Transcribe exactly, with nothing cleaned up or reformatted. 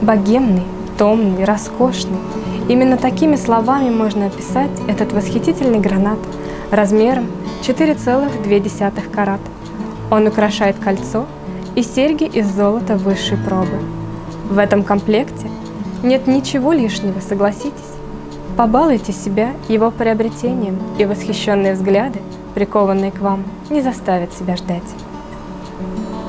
Богемный, томный, роскошный. Именно такими словами можно описать этот восхитительный гранат размером четыре целых две десятых карат. Он украшает кольцо и серьги из золота высшей пробы. В этом комплекте нет ничего лишнего, согласитесь. Побалуйте себя его приобретением, и восхищенные взгляды, прикованные к вам, не заставят себя ждать.